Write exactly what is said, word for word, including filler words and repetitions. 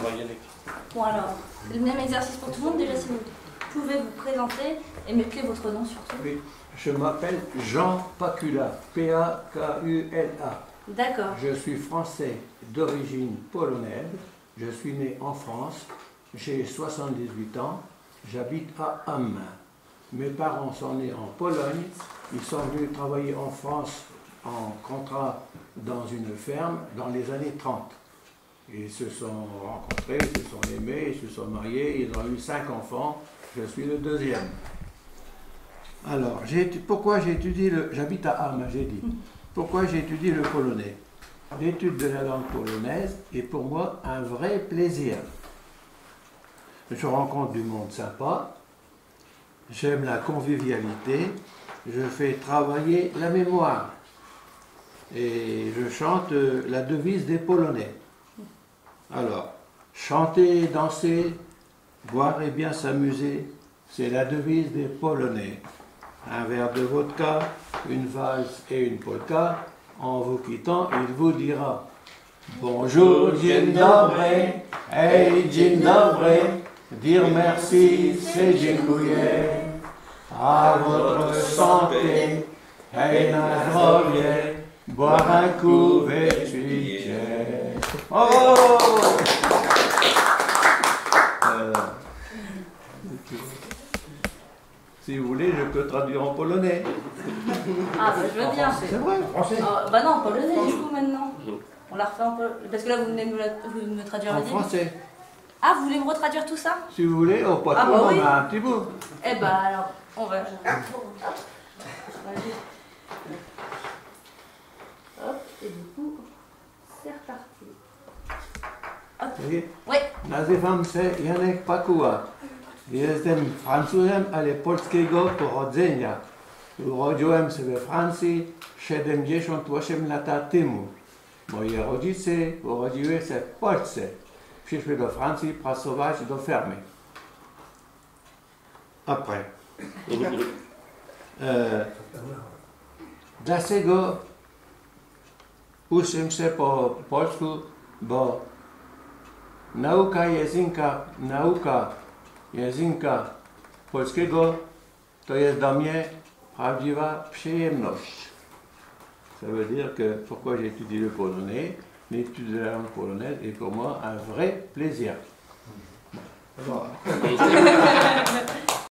Bon alors, le même exercice pour tout le monde, déjà si vous pouvez vous présenter et m'épeler votre nom surtout. Oui, je m'appelle Jean Pacula, P A K U L A. D'accord. Je suis français d'origine polonaise, je suis né en France, j'ai soixante-dix-huit ans, j'habite à Hamm. Mes parents sont nés en Pologne, ils sont venus travailler en France en contrat dans une ferme dans les années trente. Ils se sont rencontrés, ils se sont aimés, ils se sont mariés, ils ont eu cinq enfants, je suis le deuxième. Alors, j'ai, pourquoi j'ai étudié le... J'habite à Hamm, j'ai dit. Pourquoi j'ai étudié le polonais? L'étude de la langue polonaise est pour moi un vrai plaisir. Je rencontre du monde sympa, j'aime la convivialité, je fais travailler la mémoire et je chante la devise des Polonais. Alors, chanter, danser, boire et bien s'amuser, c'est la devise des Polonais. Un verre de vodka, une valse et une polka, en vous quittant, il vous dira bonjour, dzień dobry, hey, dzień dobry, dire merci, c'est dziękuję, à votre santé, hey, na zdrowie, boire un coup, wyćwicie. Oh! euh, Si vous voulez, je peux traduire en polonais. Ah bah je veux bien. C'est vrai, français. Oh, bah non, en polonais du coup maintenant. On la refait en polonais. Parce que là vous venez me, la... vous me traduire En la début. français. Ah, vous voulez me retraduire tout ça? Si vous voulez, oh, pas Ah tout, bah on oui. a un petit bout. Eh bah alors, on va... Hop, et du coup, c'est reparti. Hop. Oui. Nazywam się Janek Pakuła. Jestem Francuzem, ale polskiego pochodzenia. Urodziłem się we Francji siedemdziesiąt osiem lat temu. Moje rodzice urodziły się w Polsce. Przyszły do Francji pracować do fermy. Après. E, dlaczego uczę się po polsku? Bo nauka języka, nauka języka polskiego to jest dla mnie prawdziwa przyjemność. Ça veut dire que pourquoi j'ai étudié le polonais, l'étude de la langue polonaise est pour moi un vrai plaisir. Voilà.